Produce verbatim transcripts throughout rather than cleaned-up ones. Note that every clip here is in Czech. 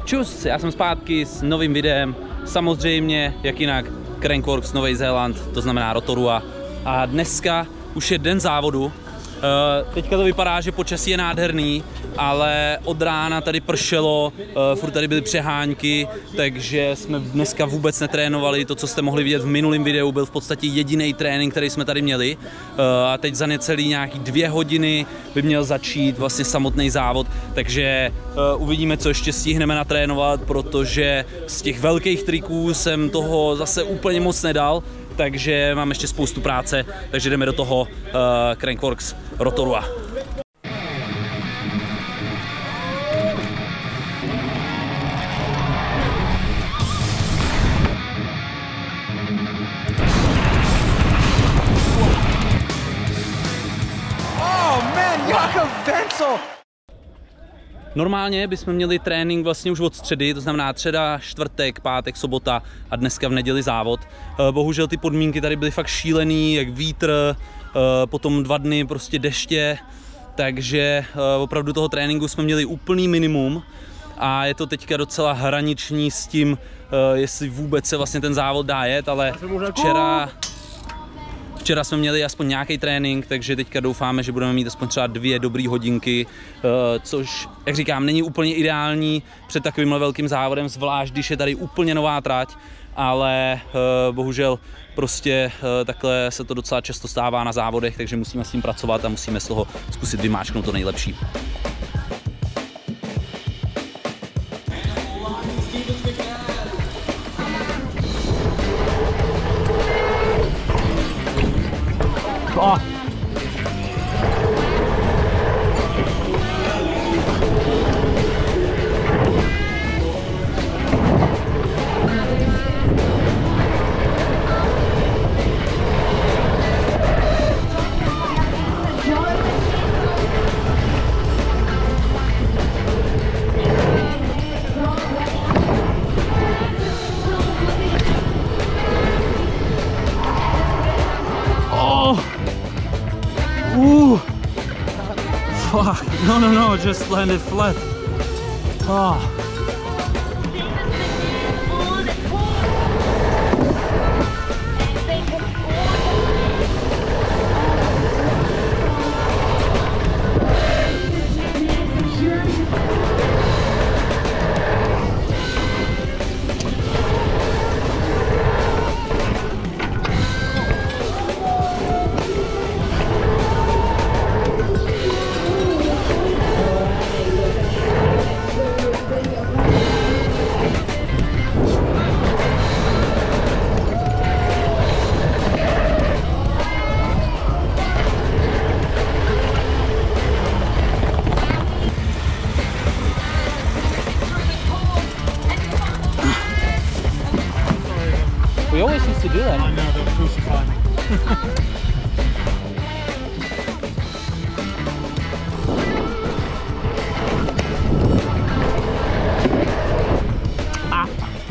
Čus, já jsem zpátky s novým videem, samozřejmě, jak jinak, Crankworx Nový Zéland, to znamená Rotorua. A dneska už je den závodu. Teďka to vypadá, že počasí je nádherný, ale od rána tady pršelo, furt tady byly přehánky, takže jsme dneska vůbec netrénovali. To, co jste mohli vidět v minulém videu, byl v podstatě jediný trénink, který jsme tady měli. A teď za necelý nějaký dvě hodiny by měl začít vlastně samotný závod, takže uvidíme, co ještě stihneme natrénovat, protože z těch velkých triků jsem toho zase úplně moc nedal. Takže mám ještě spoustu práce, takže jdeme do toho uh, Crankworx Rotorua. Oh man, Jakob Wenzel! Normálně bychom měli trénink vlastně už od středy, to znamená středa, čtvrtek, pátek, sobota a dneska v neděli závod. Bohužel ty podmínky tady byly fakt šílený, jak vítr, potom dva dny prostě deště, takže opravdu toho tréninku jsme měli úplný minimum a je to teďka docela hraniční s tím, jestli vůbec se vlastně ten závod dá jet, ale včera... Včera jsme měli aspoň nějaký trénink, takže teďka doufáme, že budeme mít aspoň třeba dvě dobré hodinky, což, jak říkám, není úplně ideální před takovýmhle velkým závodem, zvlášť když je tady úplně nová trať, ale bohužel prostě takhle se to docela často stává na závodech, takže musíme s tím pracovat a musíme z toho zkusit vymáčknout to nejlepší. Oh. Ooh! Fuck! No, no, no! Just landed flat. Oh. We always used to do that. I know, they'll crucify me. Ah.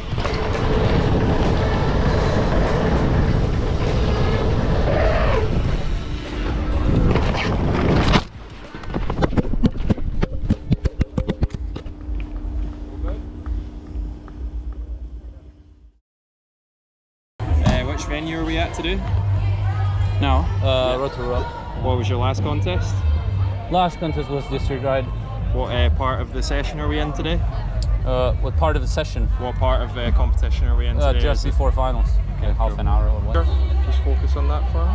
Which venue are we at today? No, uh, Yeah. Rotorua. What was your last contest? Last contest was district ride. What uh, part of the session are we in today? Uh, what part of the session? What part of the competition are we in Uh, today? just Is it- before finals. Okay, half cool. an hour or what? Just focus on that for me.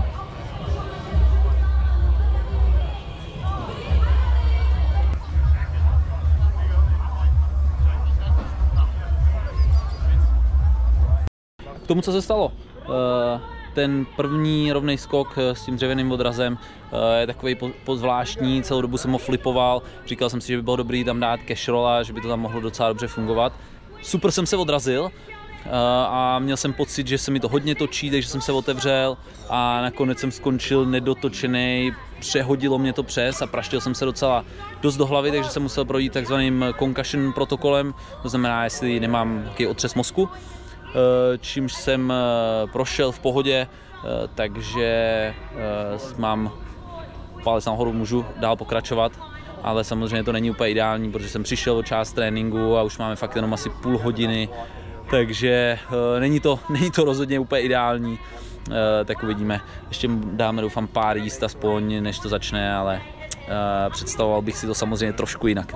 K tomu, co se stalo. Ten první rovnej skok s tím dřevěným odrazem je takový pozvláštní, celou dobu jsem ho flipoval, říkal jsem si, že by bylo dobrý tam dát cash rolla, že by to tam mohlo docela dobře fungovat. Super jsem se odrazil a měl jsem pocit, že se mi to hodně točí, takže jsem se otevřel a nakonec jsem skončil nedotočený, přehodilo mě to přes a praštil jsem se docela dost do hlavy, takže jsem musel projít takzvaným concussion protokolem, to znamená, jestli nemám nějaký otřes mozku, čímž jsem prošel v pohodě, takže mám palec nahoru, můžu dál pokračovat. ale samozřejmě to není úplně ideální, protože jsem přišel o část tréninku a už máme fakt jenom asi půl hodiny, takže uh, není, to, není to rozhodně úplně ideální, uh, tak uvidíme. Ještě dáme, doufám, pár jíst aspoň, než to začne, ale uh, představoval bych si to samozřejmě trošku jinak.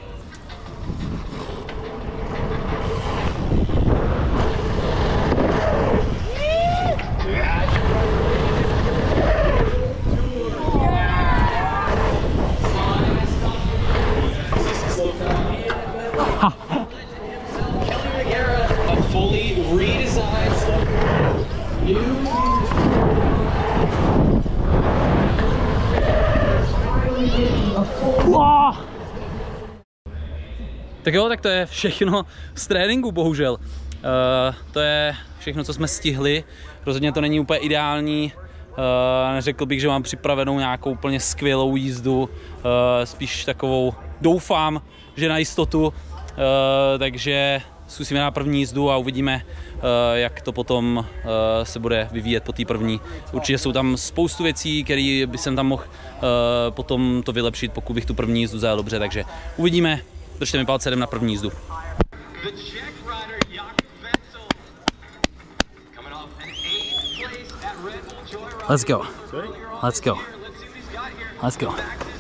Tak jo, tak to je všechno z tréninku, bohužel. Uh, to je všechno, co jsme stihli. Rozhodně to není úplně ideální. Uh, neřekl bych, že mám připravenou nějakou úplně skvělou jízdu. Uh, spíš takovou, doufám, že na jistotu. Uh, takže zkusíme na první jízdu a uvidíme, uh, jak to potom uh, se bude vyvíjet po té první. Určitě jsou tam spoustu věcí, které by jsem tam mohl uh, potom to vylepšit, pokud bych tu první jízdu zajel dobře, takže uvidíme. Držte mi palce, jdem na první jízdu. Let's go. Let's go. Let's go.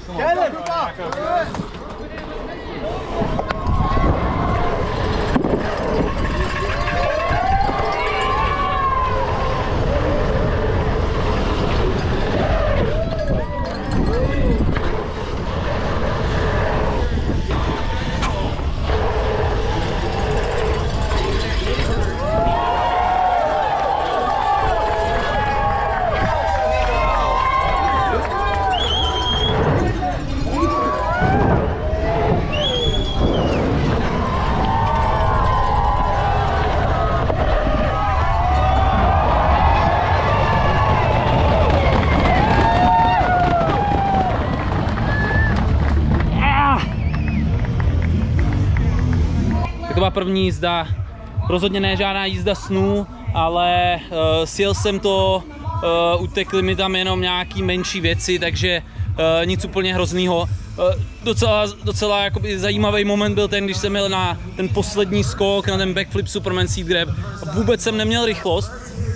To byla první jízda, rozhodně ne žádná jízda snů, ale uh, sjel jsem to, uh, utekly mi tam jenom nějaký menší věci, takže uh, nic úplně hroznýho. Uh, docela docela jakoby zajímavý moment byl ten, když jsem jel na ten poslední skok, na ten backflip Superman seat grab. Vůbec jsem neměl rychlost.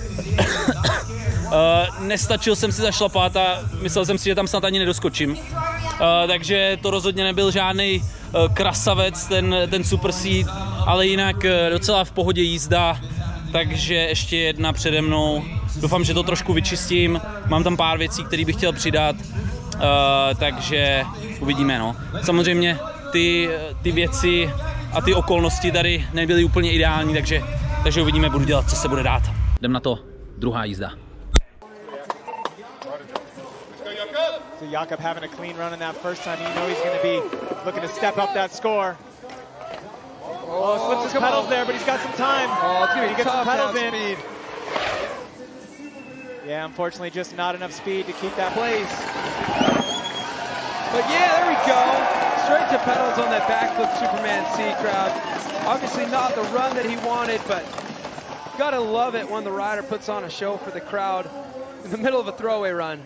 Uh, nestačil jsem si zašlapat a myslel jsem si, že tam snad ani nedoskočím. Uh, takže to rozhodně nebyl žádný uh, krasavec, ten, ten super seat, ale jinak uh, docela v pohodě jízda, takže ještě jedna přede mnou. Doufám, že to trošku vyčistím, mám tam pár věcí, které bych chtěl přidat, uh, takže uvidíme. No. Samozřejmě ty, ty věci a ty okolnosti tady nebyly úplně ideální, takže, takže uvidíme, budu dělat, co se bude dát. Jdem na to, druhá jízda. So Jakob having a clean run in that first time, you know he's going to be looking to step up that score. Oh, slips his pedals there, but he's got some time. Oh, it's going to get some pedals in. Speed. Yeah, unfortunately, just not enough speed to keep that place. But yeah, there we go. Straight to pedals on that backflip Superman C crowd. Obviously not the run that he wanted, but gotta love it when the rider puts on a show for the crowd in the middle of a throwaway run.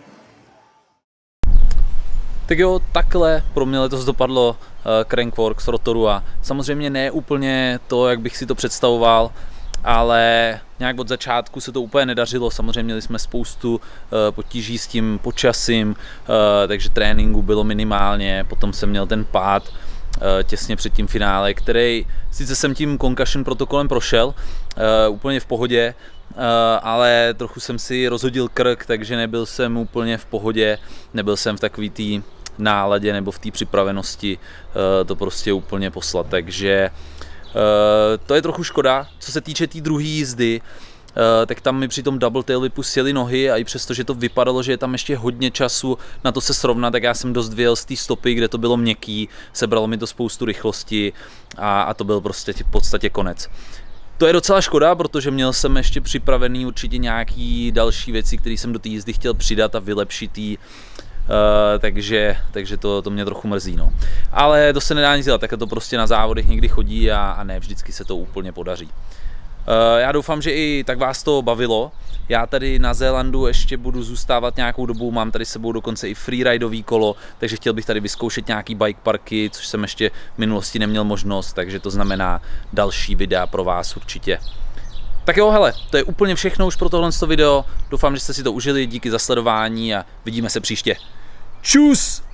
Tak jo, takhle pro mě letos dopadlo uh, Crankworx Rotoru a samozřejmě ne úplně to, jak bych si to představoval, ale nějak od začátku se to úplně nedařilo. Samozřejmě měli jsme spoustu uh, potíží s tím počasím, uh, takže tréninku bylo minimálně, potom jsem měl ten pád uh, těsně před tím finále, který sice jsem tím concussion protokolem prošel, uh, úplně v pohodě, Uh, ale trochu jsem si rozhodil krk, takže nebyl jsem úplně v pohodě, nebyl jsem v takový té náladě nebo v té připravenosti uh, to prostě úplně poslat, takže uh, to je trochu škoda. Co se týče té tý druhé jízdy, uh, tak tam mi při tom double tail whipu sjeli nohy a i přesto, že to vypadalo, že je tam ještě hodně času na to se srovnat, tak já jsem dost vyjel z té stopy, kde to bylo měkký, sebralo mi to spoustu rychlosti a, a to byl prostě v podstatě konec. To je docela škoda, protože měl jsem ještě připravený určitě nějaký další věci, které jsem do té jízdy chtěl přidat a vylepšit jí, uh, takže, takže to, to mě trochu mrzí. No. Ale to se nedá nic dělat, tak to prostě na závodech někdy chodí a, a ne vždycky se to úplně podaří. Já doufám, že i tak vás to bavilo. Já tady na Zélandu ještě budu zůstávat nějakou dobu, mám tady s sebou dokonce i freeridový kolo, takže chtěl bych tady vyzkoušet nějaký bike parky, což jsem ještě v minulosti neměl možnost, takže to znamená další videa pro vás určitě. Tak jo, hele, to je úplně všechno už pro tohle video. Doufám, že jste si to užili, díky za sledování a vidíme se příště. Čus!